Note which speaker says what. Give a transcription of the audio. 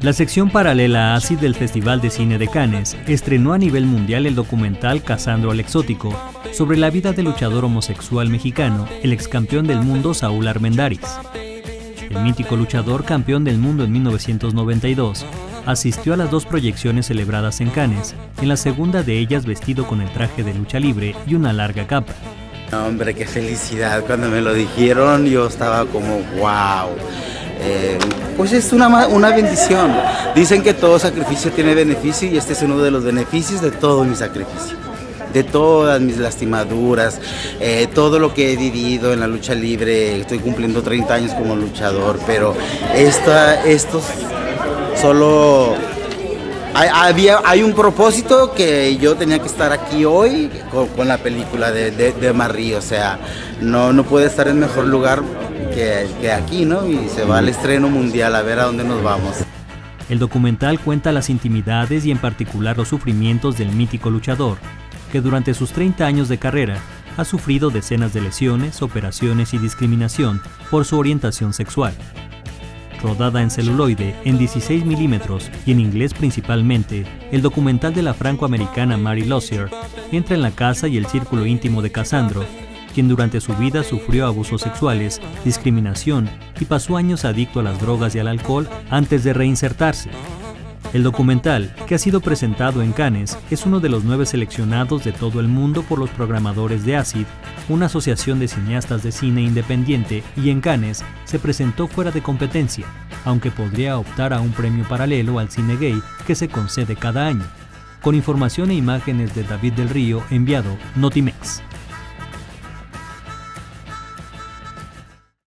Speaker 1: La sección paralela a ACID del Festival de Cine de Cannes estrenó a nivel mundial el documental Cazando al Exótico, sobre la vida del luchador homosexual mexicano, el excampeón del mundo Saúl Armendáriz. El mítico luchador, campeón del mundo en 1992, asistió a las dos proyecciones celebradas en Cannes, en la segunda de ellas vestido con el traje de lucha libre y una larga capa.
Speaker 2: Hombre, qué felicidad. Cuando me lo dijeron yo estaba como wow. Pues es una bendición. Dicen que todo sacrificio tiene beneficio y este es uno de los beneficios de todo mi sacrificio, de todas mis lastimaduras, todo lo que he vivido en la lucha libre. Estoy cumpliendo 30 años como luchador, pero esto solo... Hay un propósito que yo tenía que estar aquí hoy con la película de Marie, o sea, no puede estar en mejor lugar que aquí, ¿no? Y se va al estreno mundial, a ver a dónde nos vamos.
Speaker 1: El documental cuenta las intimidades y en particular los sufrimientos del mítico luchador, que durante sus 30 años de carrera ha sufrido decenas de lesiones, operaciones y discriminación por su orientación sexual. Rodada en celuloide, en 16 milímetros y en inglés principalmente, el documental de la franco-americana Mary Lozier entra en la casa y el círculo íntimo de Casandro, quien durante su vida sufrió abusos sexuales, discriminación y pasó años adicto a las drogas y al alcohol antes de reinsertarse. El documental, que ha sido presentado en Cannes, es uno de los 9 seleccionados de todo el mundo por los programadores de ACID, una asociación de cineastas de cine independiente, y en Cannes se presentó fuera de competencia, aunque podría optar a un premio paralelo al cine gay que se concede cada año. Con información e imágenes de David del Río, enviado Notimex.